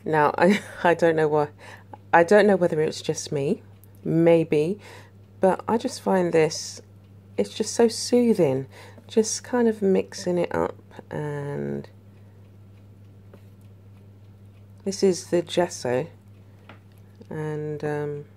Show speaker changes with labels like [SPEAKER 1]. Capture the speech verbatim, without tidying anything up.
[SPEAKER 1] Now, I, I don't know what, I don't know whether it's just me, maybe, but I just find this, it's just so soothing, just kind of mixing it up. And this is the Gesso, and um,